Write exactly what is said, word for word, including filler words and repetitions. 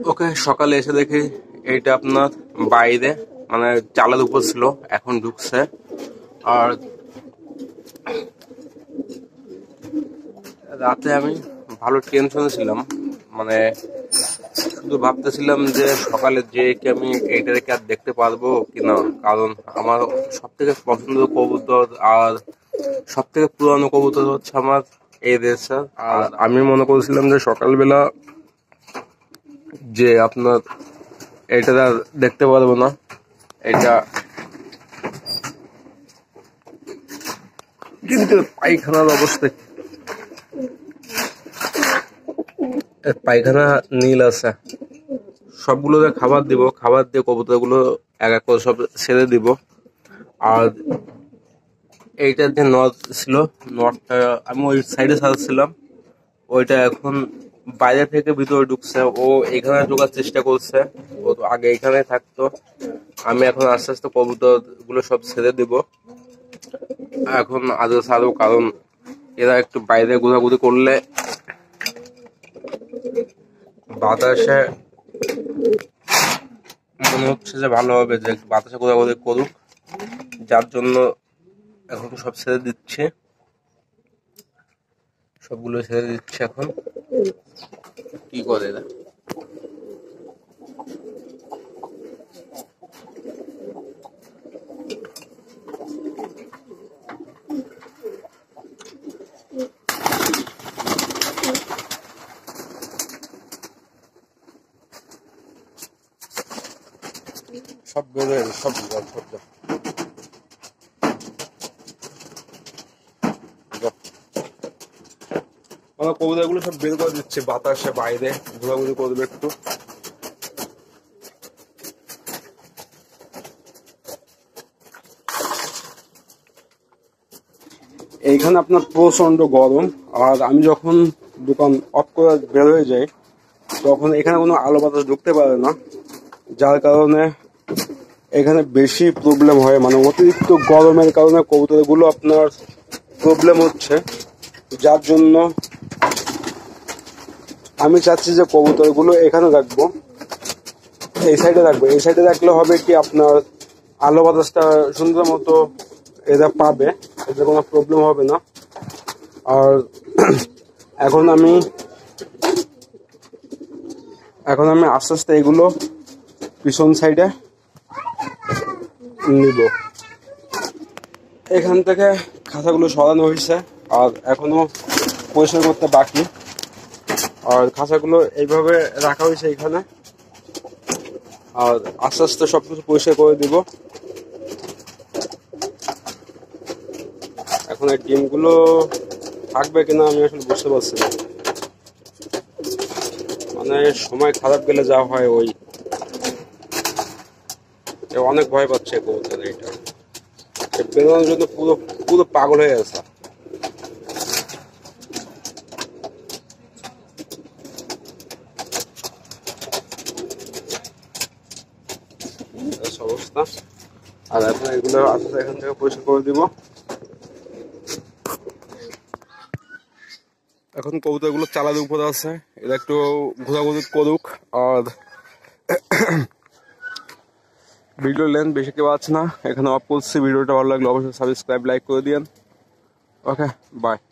ওকে, সকালে এসে দেখি এইটা আপনার বাইরে মানে চালের উপর ছিল, এখন ঢুকছে। আর রাতে আমি ভালো টেনশনে ছিলাম, মানে শুধু ভাবতেছিলাম যে সকালে যে কি আমি এইটাকে আর দেখতে পারবো কিনা, কারণ আমার সব থেকে পছন্দের কবুতর আর সব থেকে পুরানো কবুতর হচ্ছে আমার এই রেসার। আর আমি মনে করেছিলাম যে সকালবেলা যে আপনার এটা আর দেখতে পারবো না। এটা কিন্তু পায়খানার অবস্থা, পায়খানা নীল আছে। সবগুলোকে খাবার দিব, খাবার দিয়ে কবুতরগুলো এক এক করে সব ছেড়ে দিব। আর এইটা যে নট ছিল, নটটা আমি ওই সাইডে ছাড়ছিলাম, ওইটা এখন বাইরে থেকে ভিতরে ঢুকছে। ও এখানে ঢোকার চেষ্টা করছে, ও তো আগে এখানে থাকতো। আমি এখন আস্তে আস্তে কবুতর গুলো সব ছেড়ে দিব এখন আদৌ ছাড়বো, কারণ এরা একটু বাইরে ঘোরাঘুরি করলে বাতাসে মনে হচ্ছে যে ভালো হবে, যে একটু বাতাসে ঘোরাঘুরি করুক, যার জন্য এখন সব ছেড়ে দিচ্ছে, সবগুলো ছেড়ে দিচ্ছে। এখন কি করে এরা, সব বেরোয়, সব সব আমার কবুতর গুলো সব বের করে দিচ্ছে বাতাসে, বাইরে ঘোরাঘুরি করবে একটু। এইখানে আপনার প্রচন্ড গরম, আর আমি যখন দোকান অফ করে বের হয়ে যাই তখন এখানে কোনো আলো বাতাস ঢুকতে পারে না, যার কারণে এখানে বেশি প্রবলেম হয়। মানে অতিরিক্ত গরমের কারণে কবুতরগুলো আপনার প্রবলেম হচ্ছে, যার জন্য আমি চাচ্ছি যে কবুতরগুলো এখানে রাখবো, এই সাইডে রাখবো। এই সাইডে রাখলে হবে কি আপনার আলো বাতাসটা সুন্দর মতো এরা পাবে, এতে কোনো প্রবলেম হবে না। আর এখন আমি এখন আমি আস্তে আস্তে এগুলো পিছন সাইডে নিব। এখান থেকে খাঁচাগুলো সরানো হয়েছে, আর এখনো পরিষ্কার করতে বাকি। আর খাঁচাগুলো এইভাবে রাখা হয়েছে এখানে, আর আস্তে আস্তে সবকিছু পরিষ্কার করে দিব। এখন এই ডিমগুলো থাকবে কিনা আমি আসলে বুঝতে পারছি না, মানে সময় খারাপ গেলে যা হয় ওই অনেক ভয় পাচ্ছে কবুতর। এটা বেরোনোর জন্য পুরো পুরো পাগল হয়ে গেছে। অবস্থা। আর এখন এগুলো আস্তে এখান থেকে পরিষ্কার করে দিব। এখন কবুতরগুলো চালার উপরে আছে, এরা একটু ঘোরাঘুরি করুক। আর ভিডিও লেন্থ বেশি কেউ আছে না, এখানে অফ করছি। ভিডিওটা ভালো লাগলে অবশ্যই সাবস্ক্রাইব লাইক করে দিন। Okay, by.